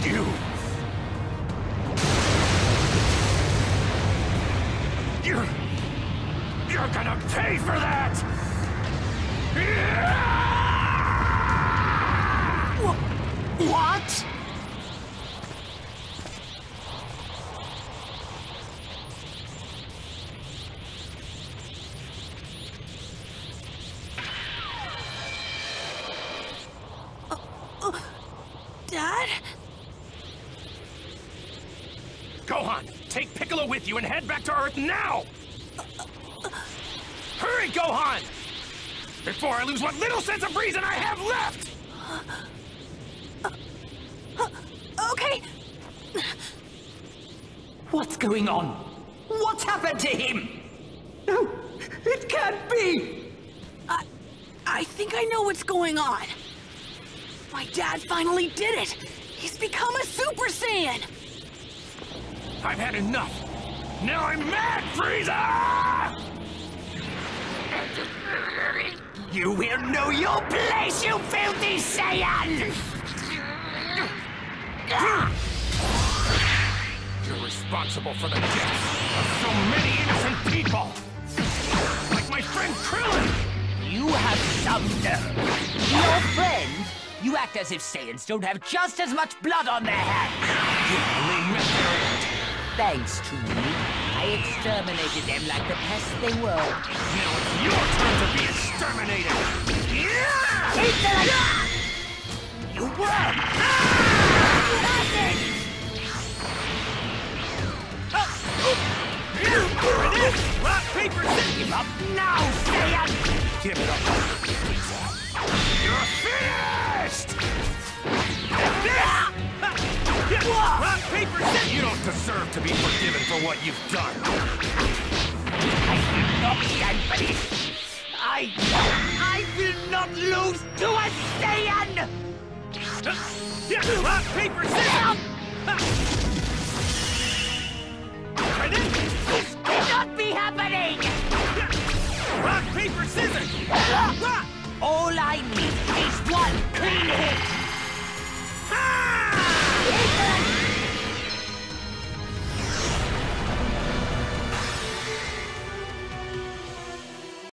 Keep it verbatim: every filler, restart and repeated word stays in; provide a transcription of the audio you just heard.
You! You're... You're gonna pay for that! What? Uh, uh, Dad? Gohan, take Piccolo with you and head back to Earth now! Hurry, Gohan! Before I lose what little sense of reason I have left! Uh, uh, okay. What's going on? What's happened to him? No, it can't be! I... I think I know what's going on. My dad finally did it! He's become a Super Saiyan! I've had enough! Now I'm mad, Frieza! You will know your place, you filthy Saiyan! You're responsible for the deaths of so many innocent people! Like my friend Krillin! You have some nerve. Your friend? You act as if Saiyans don't have just as much blood on their hands. Thanks to me, I exterminated them like the pests they were. Now it's your turn to be exterminated! Yeah! You worm! Nothing! Rock, paper, scissors! Give up now, Saiyan! Give it up! You're finished! Rock, paper, scissors! You don't deserve to be forgiven for what you've done! I will not stand for this! I... I will not lose to a Saiyan! Rock, paper, scissors! This cannot be happening! Rock, paper, scissors! All I need is one clean hit! Ah!